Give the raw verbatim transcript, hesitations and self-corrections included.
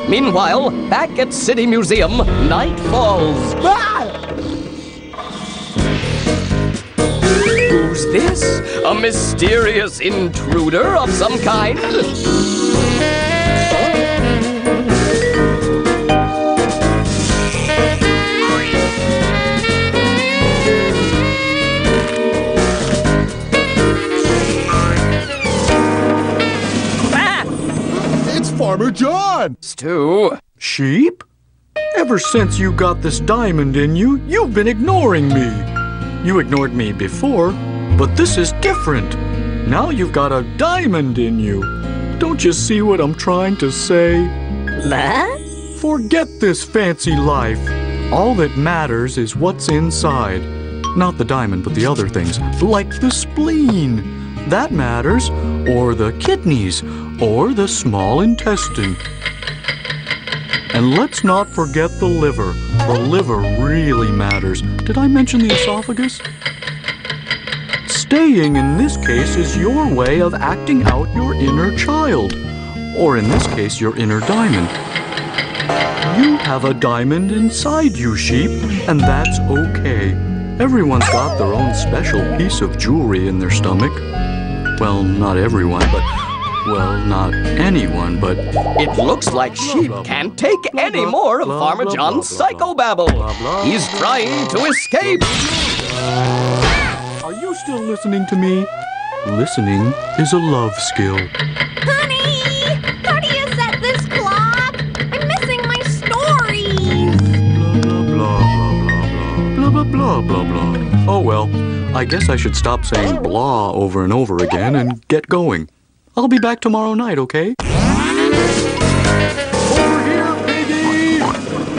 Meanwhile, back at City Museum, night falls. Ah! Who's this? A mysterious intruder of some kind? Farmer John! Stu? Sheep? Ever since you got this diamond in you, you've been ignoring me. You ignored me before, but this is different. Now you've got a diamond in you. Don't you see what I'm trying to say? What? Forget this fancy life. All that matters is what's inside. Not the diamond, but the other things, like the spleen. That matters, or the kidneys, or the small intestine. And let's not forget the liver. The liver really matters. Did I mention the esophagus? Staying in this case is your way of acting out your inner child. Or in this case, your inner diamond. You have a diamond inside you, sheep, and that's okay. Everyone's got their own special piece of jewelry in their stomach. Well, not everyone, but, well, not anyone, but... It looks like Sheep can't take any more of Farmer John's psychobabble. He's trying to escape. Are you still listening to me? Listening is a love skill. Honey! How do you set this clock? I'm missing my stories! Blah, blah, blah, blah, blah, blah, blah, blah, blah, blah. Oh, well. I guess I should stop saying blah over and over again and get going. I'll be back tomorrow night, okay?